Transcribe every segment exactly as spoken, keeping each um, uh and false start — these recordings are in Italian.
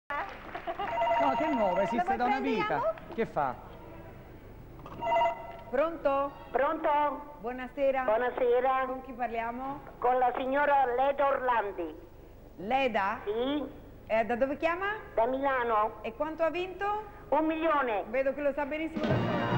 No, che nuovo, esiste da una vita. prendiamo? Che fa? Pronto? Pronto? Buonasera. Buonasera. Con chi parliamo? Con la signora Leda Orlandi. Leda? Sì? Eh, da dove chiama? Da Milano. E quanto ha vinto? Un milione. Vedo che lo sa benissimo da sola.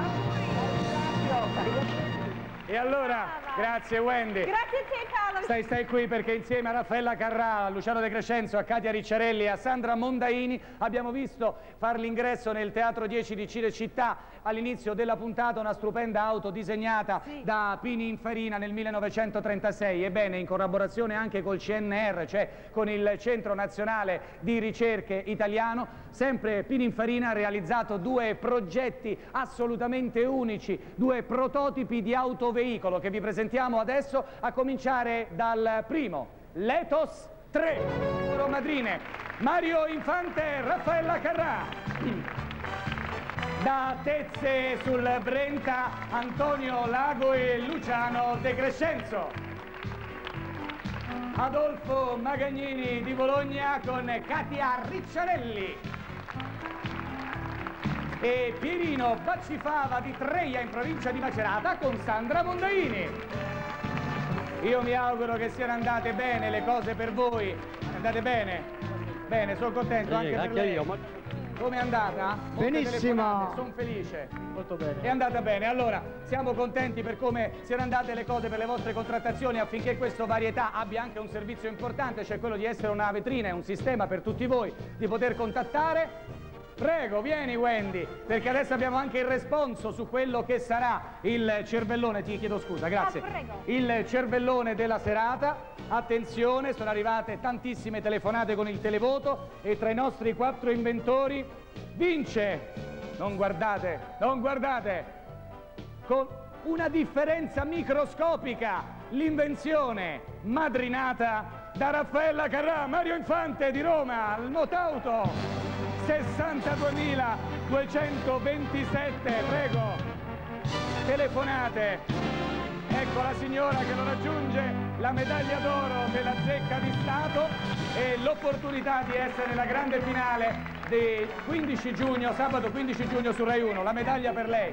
E allora, grazie Wendy. Grazie a te Paolo. Stai, stai qui perché insieme a Raffaella Carrà, a Luciano De Crescenzo, a Katia Ricciarelli e a Sandra Mondaini abbiamo visto far l'ingresso nel Teatro dieci di Cinecittà all'inizio della puntata una stupenda auto disegnata sì. da Pininfarina nel millenovecentotrentasei. Ebbene, in collaborazione anche col C N R, cioè con il Centro Nazionale di Ricerche Italiano, sempre Pininfarina ha realizzato due progetti assolutamente unici, due prototipi di autoveicolo che vi presentiamo adesso, a cominciare dal primo, l'Ethos tre, loro madrine, Mario Infante e Raffaella Carrà. Da Tezze sul Brenta, Antonio Lago e Luciano De Crescenzo. Adolfo Magagnini di Bologna con Katia Ricciarelli. E Pierino Baccifava di Treia in provincia di Macerata con Sandra Mondaini. Io mi auguro che siano andate bene le cose per voi. Andate bene? Bene, sono contento anche per lei. Io, ma... Come è andata? Benissimo. Sono felice. Molto bene. È andata bene. Allora, siamo contenti per come siano andate le cose per le vostre contrattazioni, affinché questo Varietà abbia anche un servizio importante, cioè quello di essere una vetrina e un sistema per tutti voi di poter contattare. Prego, vieni Wendy, perché adesso abbiamo anche il responso su quello che sarà il cervellone, ti chiedo scusa, grazie. Ah, prego. Il cervellone della serata. Attenzione, sono arrivate tantissime telefonate con il televoto e tra i nostri quattro inventori vince, non guardate, non guardate, con una differenza microscopica, l'invenzione madrinata da Raffaella Carrà, Mario Infante di Roma, il Motauto. sessantaduemiladuecentoventisette, prego, telefonate, ecco la signora che lo raggiunge, la medaglia d'oro della Zecca di Stato e l'opportunità di essere nella grande finale del quindici giugno, sabato quindici giugno su Rai uno, la medaglia per lei.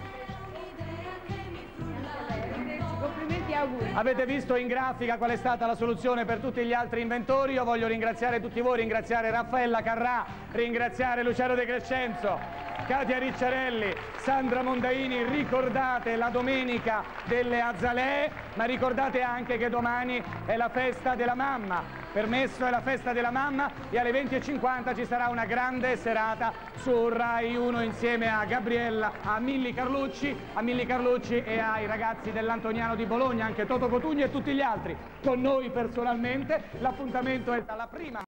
Complimenti e auguri. Avete visto in grafica qual è stata la soluzione per tutti gli altri inventori. Io voglio ringraziare tutti voi, ringraziare Raffaella Carrà, ringraziare Luciano De Crescenzo, Katia Ricciarelli, Sandra Mondaini. Ricordate la domenica delle Azalee, ma ricordate anche che domani è la festa della mamma. Permesso è la festa della mamma e alle venti e cinquanta ci sarà una grande serata su Rai uno insieme a Gabriella, a Milli Carlucci, a Milli Carlucci e ai ragazzi dell'Antoniano di Bologna, anche Toto Cotugno e tutti gli altri. Con noi personalmente l'appuntamento è dalla prima